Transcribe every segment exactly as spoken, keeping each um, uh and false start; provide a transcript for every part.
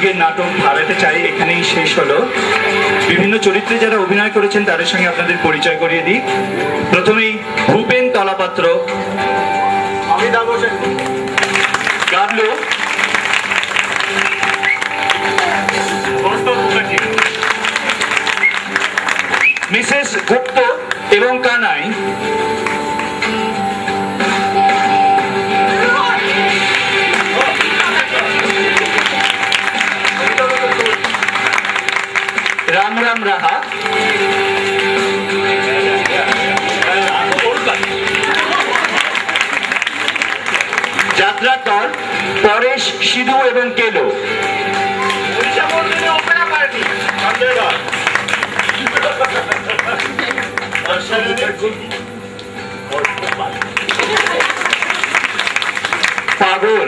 আজকের নাটক ভারতে চাই এখানেই শেষ হলো। বিভিন্ন চরিত্রে যারা অভিনয় করেছেন তাদের সঙ্গে আপনাদের পরিচয় করিয়ে দিই। প্রথমেই ভূপেন তলাপাত্র গাবলু, মিসেস গুপ্ত এবং কানাই, রাম রাম রাহা, যাত্রা দল পরেশ, সিধু এবং কেলো, পাগল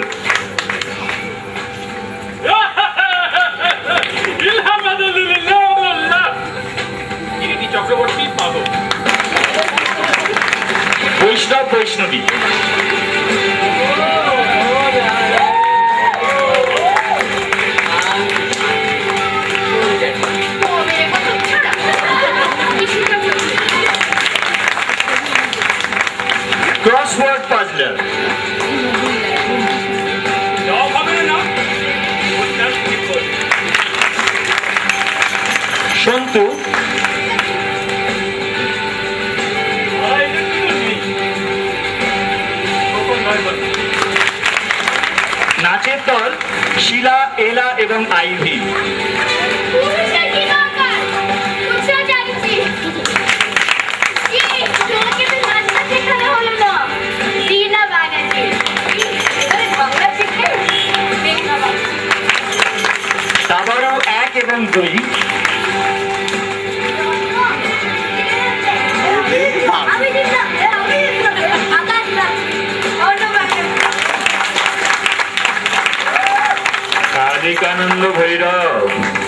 চক্রবর্তী, পাগল বৈষ্ণব, বৈষ্ণবী, crossword puzzler, সন্তু, নাচের দল শিলা, এলা এবং আইভি, তাবারও এক এবং দুই, কালিকানন্দ ভৈরব,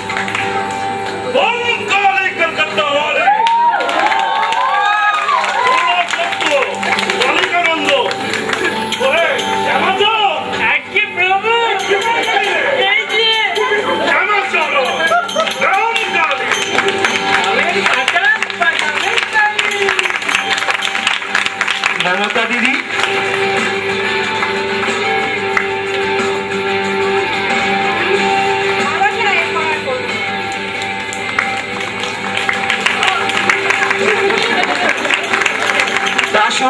মমতা দিদি, দাশু,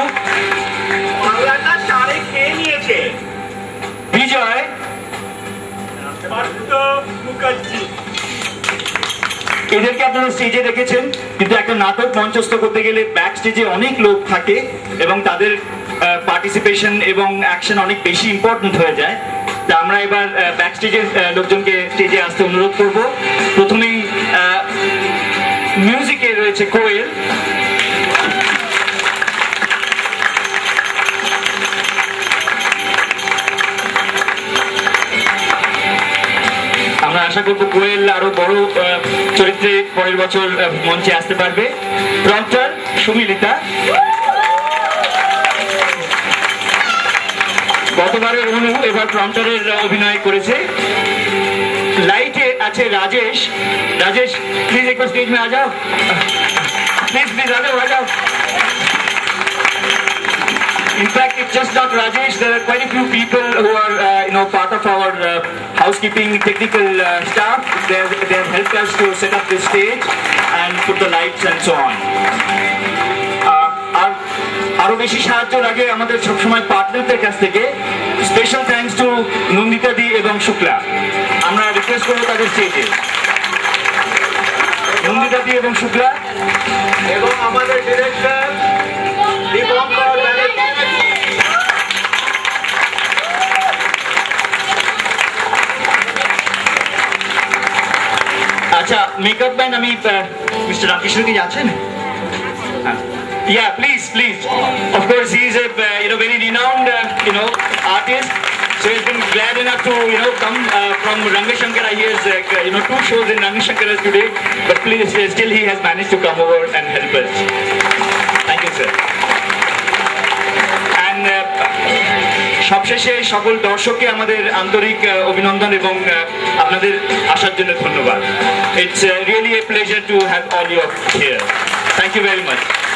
বিজয়, এদেরকে আপনারা স্টেজে দেখেছেন, কিন্তু একটা নাটক মঞ্চস্থ করতে গেলে ব্যাক স্টেজে অনেক লোক থাকে এবং তাদের পার্টিসিপেশন এবং অ্যাকশন অনেক বেশি ইম্পর্টেন্ট হয়ে যায়। তা আমরা এবার ব্যাক স্টেজের লোকজনকে স্টেজে আসতে অনুরোধ করব। প্রথমেই মিউজিকে রয়েছে কোয়েল, আমরা আশা করবো কোয়েল আরো বড় চরিত্রে পরের বছর মঞ্চে আসতে পারবে। প্রম্পটার সুমিলিতা, গতবারের অনু এবার প্রম্পটারের অভিনয় করেছে। লাইটে আছে রাজেশ, রাজেশ প্লিজ একবার স্টেজ মে আ যাও, প্লিজ প্লিজ आ जाओ आ जाओ। In fact, it's just not Rajesh. There are quite a few people who are, uh, you know, part of our uh, housekeeping technical uh, staff. They have, they have helped us to set up this stage and put the lights and so on. আর আরো বেশি সাহায্যের আগে আমাদের সবসময় পার্টনারদের কাছ থেকে special thanks to Nandita দি এবং শুক্লা। আমরা রিকোয়েস্ট করবো তাদের স্টেজে, নন্দিতা দি এবং শুক্লা এবং আমাদের ডিরেক্টর দীপঙ্কর। अच्छा, मेकअप मैन अभी मिस्टर रामकृष्ण की जाते हैं? Yeah, please, please. Of course, he is a uh, you know very renowned uh, you know artist. So he's been glad enough to you know come uh, from Rangashankara. He has uh, you know two shows in Rangashankara today, but please, uh, still he has managed to come over and help us. Thank you, sir. And uh, সবশেষে সকল দর্শককে আমাদের আন্তরিক অভিনন্দন এবং আপনাদের আসার জন্য ধন্যবাদ। It's really a pleasure to have all you here. Thank you very much.